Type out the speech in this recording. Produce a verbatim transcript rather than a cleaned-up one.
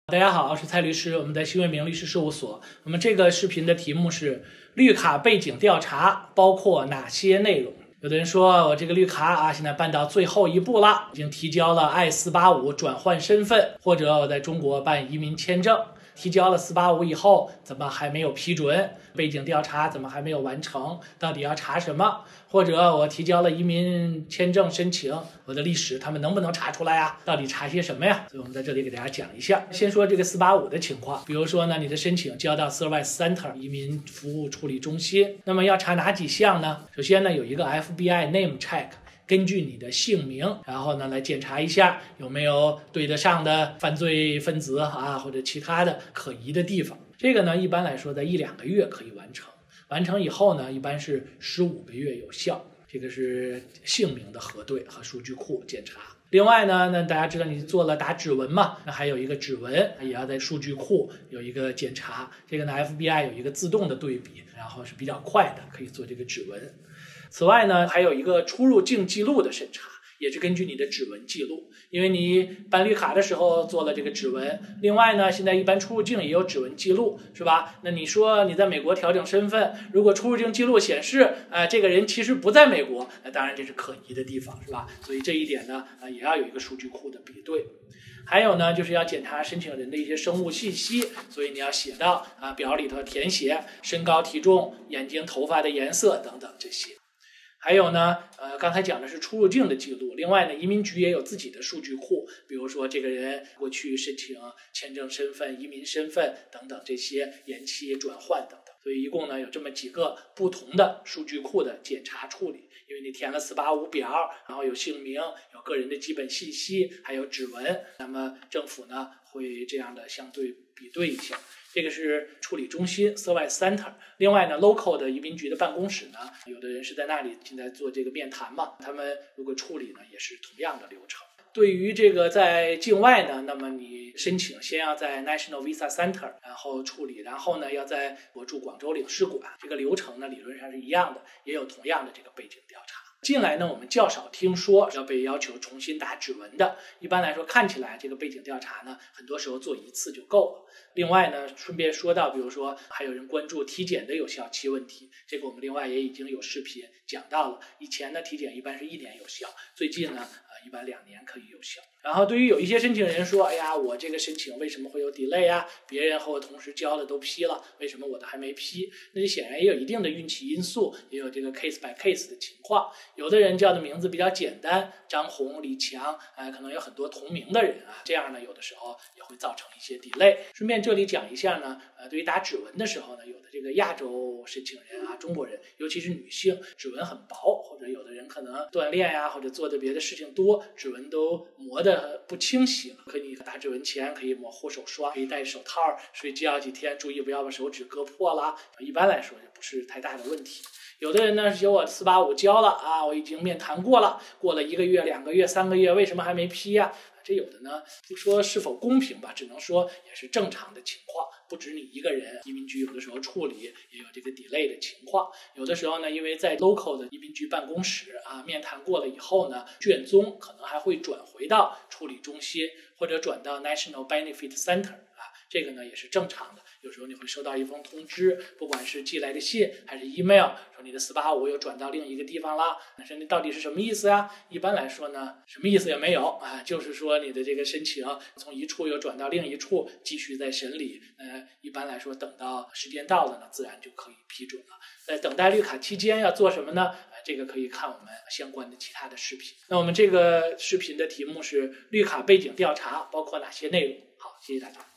大家好，我是蔡律师，我们在新卫明律师事务所。我们这个视频的题目是绿卡背景调查包括哪些内容？有的人说我这个绿卡啊，现在办到最后一步了，已经提交了 I 四八五转换身份，或者我在中国办移民签证，提交了四八五以后，怎么还没有批准？背景调查怎么还没有完成？到底要查什么？或者我提交了移民签证申请，我的历史他们能不能查出来啊？到底查些什么呀？所以我们在这里给大家讲一下。先说这个四八五的情况，比如说呢，你的申请交到 Service Center 移民服务处理中心，那么要查哪几项呢？首先呢，有一个 F B I Name Check。根据你的姓名，然后呢来检查一下有没有对得上的犯罪分子啊，或者其他的可疑的地方。这个呢，一般来说在一两个月可以完成，完成以后呢，一般是十五个月有效。这个是姓名的核对和数据库检查。另外呢，那大家知道你做了打指纹嘛？那还有一个指纹也要在数据库有一个检查。这个呢 F B I 有一个自动的对比，然后是比较快的，可以做这个指纹。此外呢，还有一个出入境记录的审查，也是根据你的指纹记录，因为你办绿卡的时候做了这个指纹。另外呢，现在一般出入境也有指纹记录，是吧？那你说你在美国调整身份，如果出入境记录显示，啊、呃，这个人其实不在美国，那当然这是可疑的地方，是吧？所以这一点呢，啊、呃，也要有一个数据库的比对。还有呢，就是要检查申请人的一些生物信息，所以你要写到啊表里头填写身高、体重、眼睛、头发的颜色等等这些。还有呢，呃，刚才讲的是出入境的记录。另外呢，移民局也有自己的数据库，比如说这个人过去申请签证身份、移民身份等等这些延期转换等等。所以一共呢有这么几个不同的数据库的检查处理。因为你填了四八五表，然后有姓名、有个人的基本信息，还有指纹，那么政府呢会这样的相对比对一下。这个是处理中心 Service Center。另外呢 local 的移民局的办公室呢，有的人是在那里现在做这个面谈嘛，他们如果处理呢也是同样的流程。对于这个在境外呢，那么你申请先要在 National Visa Center 然后处理，然后呢要在我驻广州领事馆，这个流程呢理论上是一样的，也有同样的这个背景调查。近来呢，我们较少听说要被要求重新打指纹的。一般来说，看起来这个背景调查呢，很多时候做一次就够了。另外呢，顺便说到，比如说还有人关注体检的有效期问题，这个我们另外也已经有视频讲到了。以前呢，体检一般是一年有效，最近呢，呃，一般两年可以有效。然后对于有一些申请人说，哎呀，我这个申请为什么会有 delay 啊？别人和我同时交的都批了，为什么我的还没批？那这显然也有一定的运气因素，也有这个 case by case 的情况。有的人叫的名字比较简单，张红、李强，呃，可能有很多同名的人啊，这样呢，有的时候也会造成一些 delay。顺便这里讲一下呢，呃，对于打指纹的时候呢，有的这个亚洲申请人啊，中国人，尤其是女性，指纹很薄，或者有的人可能锻炼呀、啊，或者做的别的事情多，指纹都磨得不清晰了。可以打指纹前可以抹护手霜，可以戴手套，睡觉几天注意不要把手指割破啦。一般来说也不是太大的问题。有的人呢是有我四八五交了啊，我已经面谈过了，过了一个月、两个月、三个月，为什么还没批呀、啊？这有的呢，不说是否公平吧，只能说也是正常的情况。不止你一个人，移民局有的时候处理也有这个 delay 的情况。有的时候呢，因为在 local 的移民局办公室啊面谈过了以后呢，卷宗可能还会转回到处理中心，或者转到 National Benefit Center 啊，这个呢也是正常的。有时候你会收到一封通知，不管是寄来的信还是 email， 说你的四八五又转到另一个地方啦。那这到底是什么意思呀？一般来说呢，什么意思也没有啊，就是说你的这个申请从一处又转到另一处，继续在审理。呃，一般来说，等到时间到了呢，自然就可以批准了。在等待绿卡期间要做什么呢？呃，这个可以看我们相关的其他的视频。那我们这个视频的题目是绿卡背景调查包括哪些内容？好，谢谢大家。